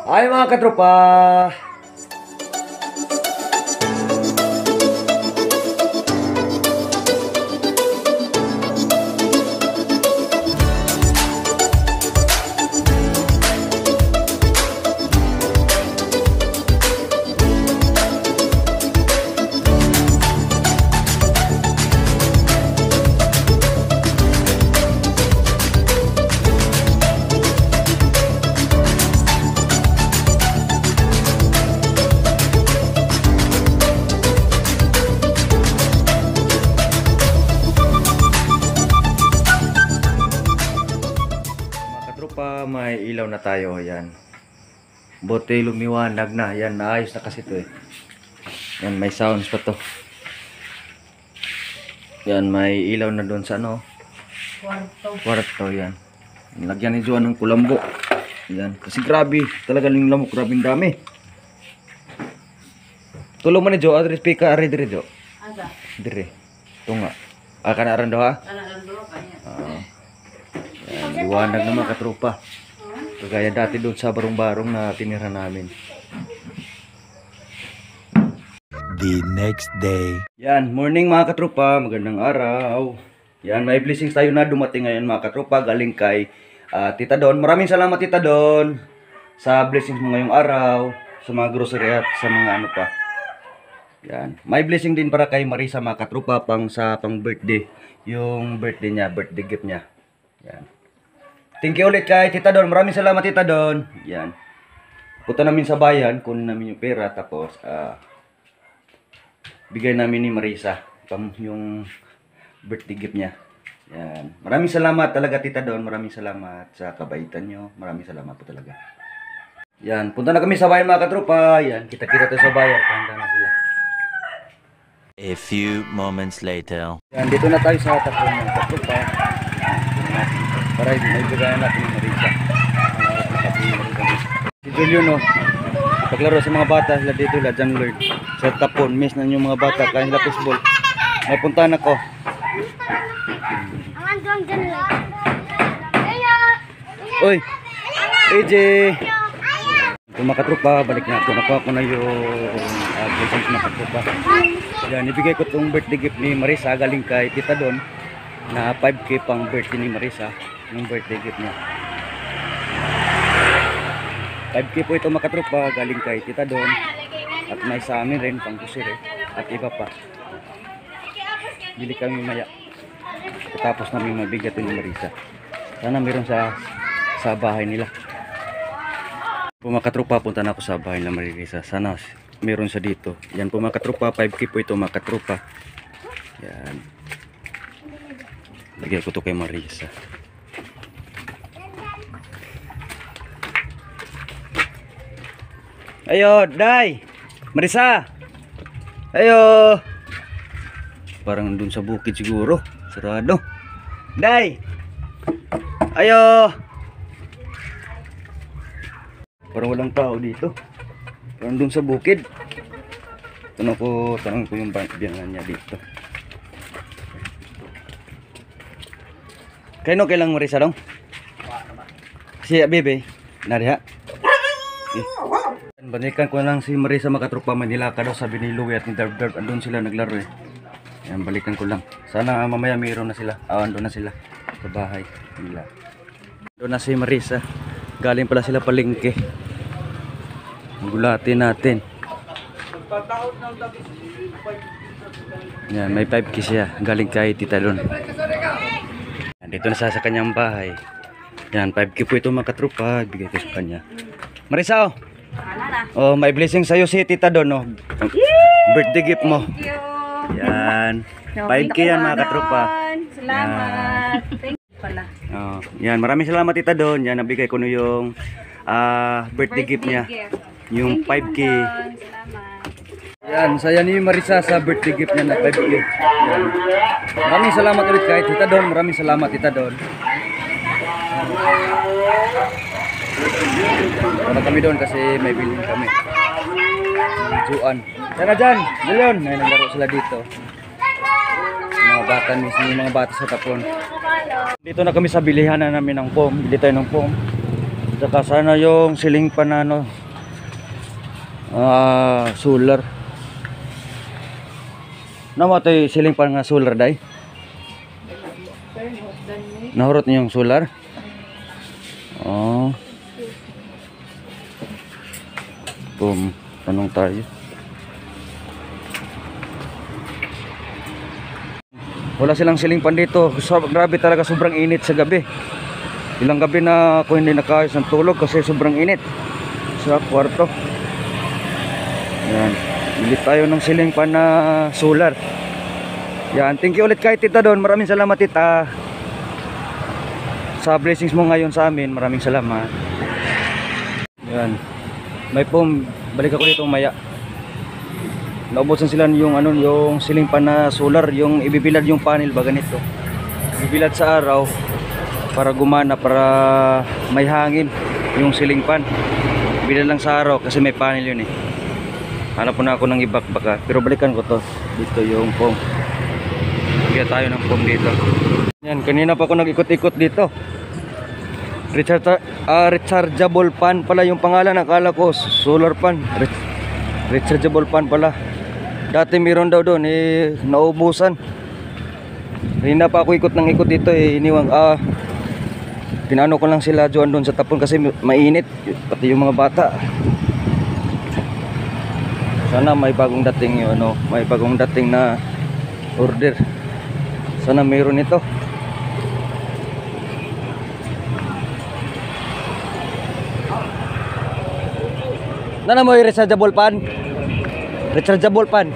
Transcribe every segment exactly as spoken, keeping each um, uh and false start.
Ay mga katropa! Pa, may ilaw na tayo, yan. Buti lumiwanag na, yan, naayos na kasi to eh. Yan, may sounds pa to. Yan, may ilaw na doon sa ano, kwarto. Kwarto, yan. Lagyan ni Joan ng kulambo. Yan, kasi grabe, talaga yung lamok, grabe yung dami. Tulong mo ni Jo, adres pika, ari dire Jo. Ada. Dire. Tunga. Ah, kana aran do ha? Kana aran do kanya. Oo. Yan, liwanag na mga katropa. Kagaya dati doon sa barong-barong na tinira namin. The next day. Yan, morning mga katropa, magandang araw. Yan, may blessings tayo na dumating ngayon mga katropa, galing kay uh, Tita Don. Maraming salamat Tita Don sa blessings mo ngayong araw, sa mga grocery at sa mga ano pa. Yan, may blessing din para kay Marisa mga katropa, pang sa pang birthday, yung birthday niya, birthday gift niya. Yan. Thank you ulit kay Tita Don. Maraming salamat Tita Don. Yan. Punta namin sa bayan, kunin namin yung pera, tapos uh, bigay namin ni Marisa pang yung birthday gift niya. Yan. Maraming salamat talaga Tita Don. Maraming salamat sa kabaitan nyo. Maraming salamat po talaga. Yan. Punta na kami sa bayan mga katropa. Yan. Kita-kita tayo sa bayan. Handa na sila. A few moments later. Yan. Dito na tayo sa tatlong mga katropa. Para may bigayan natin yung Marisa. Si Julio no, paglaro sa mga bata sila dito, la jungler. Sa tapon, miss na yung mga bata, kain sila fishball. May puntahan ako. Uy! A J! Ito mga katropa, balik na ako. Nakuha ko na yung uh, blessings mga katropa. Yan, ibigay ko itong birthday gift ni Marisa galing kay Tita Don na five K pang birthday ni Marisa. Yung birthday gift niya. five K po ito mga katropa, galing kay Tita Don. At may sa amin rin, pang kusire. At iba pa. Bili kami maya. Tapos namin mabigat ni Marisa. Sana meron sa sa bahay nila. Po mga katropa, punta na ako sa bahay nila Marisa. Sana meron sa dito. Yan po mga katropa, five K po ito mga katropa. Yan. Lagyan ko to kay Marisa. Ayo, Day! Marisa! Ayo! Parang dun sa bukid siguro. Sarado. Day! Ayo! Parang walang tao dito. Parang dun sa bukid. Tanong ko, tanong ko yung biyangan niya dito. Kaino kailang Marisa dong? Si Bebe. Nariha. Eh. Balikan ko lang si Marisa mga katropa, Manila ka daw sabi ni Louie at ni Darb Darb. Andun sila naglaro eh. Yan, balikan ko lang. Sana uh, mamaya mayroon na sila. Ah, andun na sila sa bahay nila. Doon na si Marisa. Galing pala sila palengke. Gulatin natin. Yan, may five K siya. Galing kay Tita Don. Dito na sa, sa kanyang bahay. Yan, five K po ito mga katropa. Bigay ko sa kanya. Marisa, oh. Oh, may blessing sa'yo si Tita Don, oh. Birthday gift mo. Yan. five K yan mga katropa. Salamat. Thank you pala. Oh, yan, maraming salamat Tita Don. Yan, nabigay ko na yung uh, birthday, birthday gift niya. Gift. Yung five K. Yan, saya ni Marisa sa birthday gift niya na five K. Yan. Maraming salamat ulit kay Tita Don. Maraming salamat Tita Don. Wala kami doon kasi may bilhin kami. Juan. Sana dyan, Leon. May naglaro sila dito. Mga bata, mismo yung mga bata sa tapon. Dito na kami sa bilihan na namin ng pom. Bili tayo ng pom. Saka sana yung siling panano. Ah, solar. Namatay siling pan nga solar day. Nahurot niyo yung solar? Oh. Boom, tanong tayo. Wala silang siling pan dito. So, grabe talaga, sobrang init sa gabi. Ilang gabi na ako hindi nakaayos ng tulog kasi sobrang init sa kwarto. Yan. Bili tayo ng siling pan na solar. Yan. Thank you ulit kay Tita Don. Maraming salamat, Tita. Sa blessings mo ngayon sa amin. Maraming salamat. Yan. May pong balik ako dito maya. Naubusan sila yung ano, yung siling pan na solar, yung ibibilad yung panel ba ganito. Ibibilad sa araw para gumana, para may hangin yung siling pan. Bilad lang sa araw kasi may panel yun eh. Hanap po na ako ng ibak baka, pero balikan ko to. Dito yung pong. Bigyan tayo ng pong dito. Yan, kanina pa ako nag-ikot-ikot dito. Richard, uh, rechargeable pan pala yung pangalan. Nakala ko solar pan. Rechargeable pan pala. Dati meron daw doon eh, naubusan. Kanina pa ako ikot ng ikot dito eh, iniwang ah pinano ko lang sila Joan doon sa tapon kasi mainit pati yung mga bata. Sana may bagong dating yung ano, may bagong dating na order. Sana mayroon ito. Nana mo yung rechargeable pan? Rechargeable pan.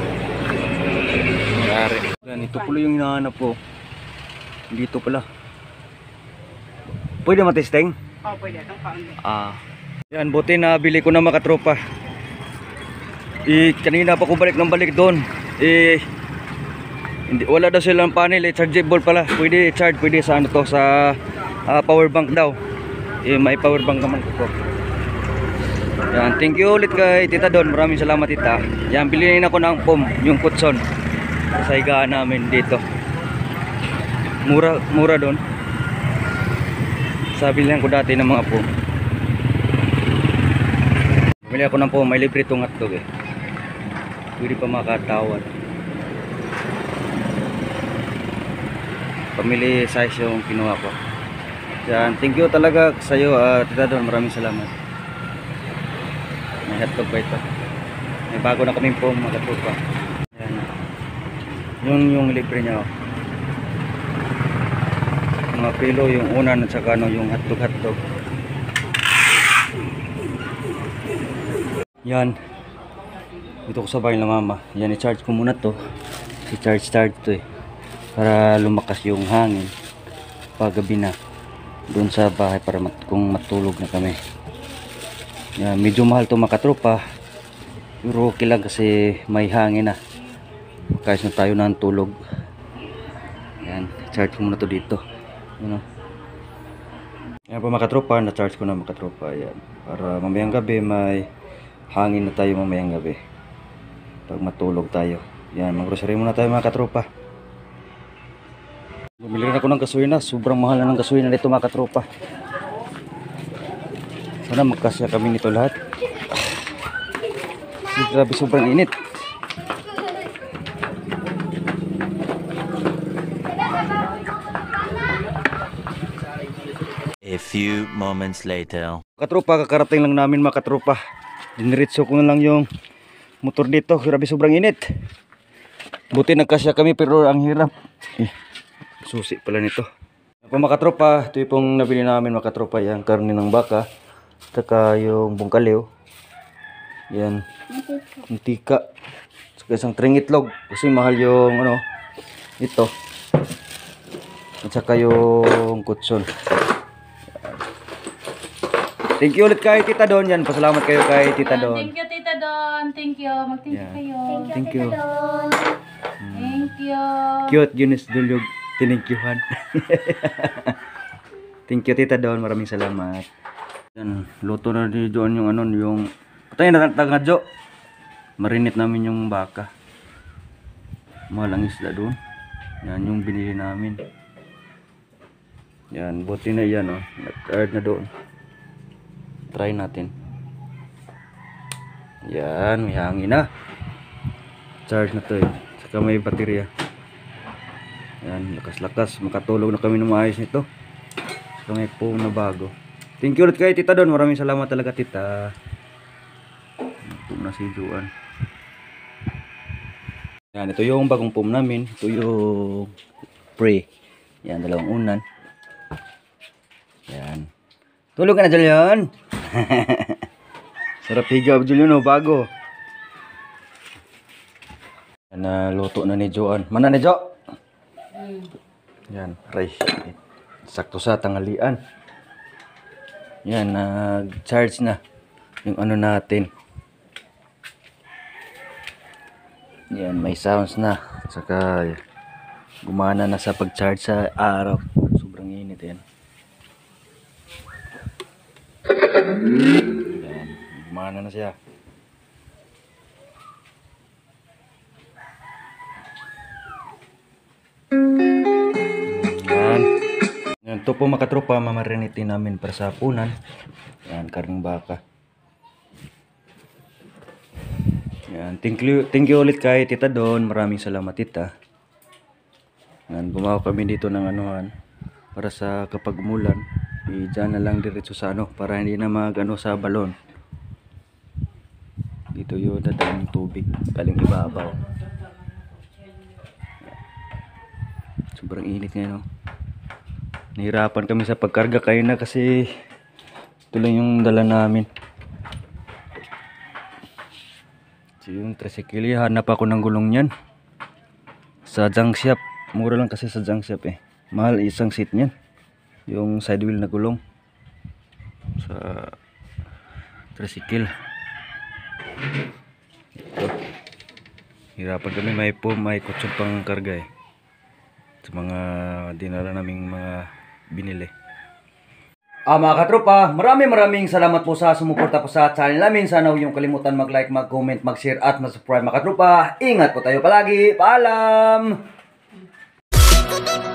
Yari. Yan, ito pala yung hinahanap ko. Dito pala. Pwede matesting? Oh, pwede. Itong kaunti. Ah. Yan, buti na bili ko na makatropa. Eh, kanina pa ko balik ng balik doon. Eh, hindi, wala daw silang panel. Eh, chargeable pala. Pwede charge, pwede sa ano to, sa uh, power bank daw. Eh, may power bank naman ko. Yan, thank you ulit kay Tita Don. Maraming salamat, Tita. Yan, bilhin ako ng pom, yung kutson. Sa higaan namin dito. Mura, mura doon. Sabi lang ko dati ng mga pom. Bili ako ng pom, may libre itong hotdog eh. Pwede pa makatawad. Pamili size yung kinuha ko. Yan, thank you talaga sa iyo, uh, Tita Don. Maraming salamat. May hotdog ba ito? May bago na kaming pong mga tropa. Yan. Yung yung libre niya. Oh. Mga pilo yung unan at saka ano, yung hotdog hotdog. Yan. Dito ko sa bahay ng mama. Yan, i-charge ko muna to. I-charge start to eh. Para lumakas yung hangin pag gabi na. Doon sa bahay para mat kung matulog na kami. Yan, medyo mahal to makatropa. Pero okay lang kasi may hangin na. Kayos na tayo ng tulog. Yan, charge ko muna to dito. Ano? Yan po makatropa, na-charge ko na makatropa. Yan, para mamayang gabi may hangin na tayo mamayang gabi. Pag matulog tayo. Yan, mag-grocery muna tayo mga katropa. Bumili rin ako ng gasolina. Sobrang mahal na ng gasolina dito mga katropa. Sana magkasya kami nito lahat. Ah, grabe, sobrang init. A few moments later. Katropa, kakarating lang namin mga katropa. Diniritso ko na lang yung motor dito. Grabe, sobrang init. Buti nagkasya kami pero ang hirap. Eh, susi pala nito. Ako mga katropa, ito yung pong nabili namin mga katropa. Yan, karne ng baka. Saka yung bungkaliw. Yan. Mantika. Saka isang tring itlog. Kasi mahal yung ano, ito. At saka yung kutson. Thank you ulit kay Tita Don. Yan, pasalamat kayo kay Tita Don. Thank you, Tita Don. Thank you. Mag-thank you Yeah. kayo. Thank you. Thank you. Cute, Eunice Dulyog. Tinikyuhan. Thank you Tita Don. Maraming salamat. Yan, luto na din doon yung ano, yung patay na tagadyo. Marinate namin yung baka. Malang isda doon. Yan yung binili namin. Yan, buti na yan oh. Nag-add na doon. Try natin. Yan, may hangin na. Charge na to eh. Saka may baterya. Yan, lakas-lakas. Makatulog na kami ng maayos nito. Saka may phone na bago. Thank you ulit kay Tita Don. Maraming salamat talaga, Tita. Ito na si Juan. Yan, ito yung bagong pom namin. Ito yung pre. Yan, dalawang unan. Yan. Tulog ka na, Julian. Sarap higa, Julian, oh, bago. Yan, na luto na ni Joan. Mana ni Jo? Yan, rice. Sakto sa tanghalian. Yan, nag-charge na yung ano natin. Yan, may sounds na. Saka gumana na sa pag-charge sa araw. Sobrang init yan. Yan, gumana na siya. Yan. Yan, ito po mga katropa, mamarinitin namin para sa punan. Yan, karning baka. Yan, thank you, thank you ulit kay Tita Don. Maraming salamat, Tita. Yan, gumawa kami dito ng anuhan para sa kapag umulan, eh, dyan na lang diretso sa ano, para hindi na mag ano sa balon. Dito yung dadaan ng tubig, galing ibabaw. Sobrang init ngayon, no? Nahirapan kami sa pagkarga kayo na kasi ito lang yung dala namin. So, yung tricycle, hanap ako ng gulong niyan sa junk shop. Mura lang kasi sa junk shop eh. Mahal isang seat niyan, yung side wheel na gulong sa tricycle. Ito. Hirapan kami, may po may kutsyon pang karga eh, sa mga dinala naming mga binili. Ah, mga katropa, maraming maraming salamat po sa sumuporta po sa channel namin. Sana huwag niyong kalimutan mag-like, mag-comment, mag-share at mag-subscribe, mga katropa. Ingat po tayo palagi. Paalam!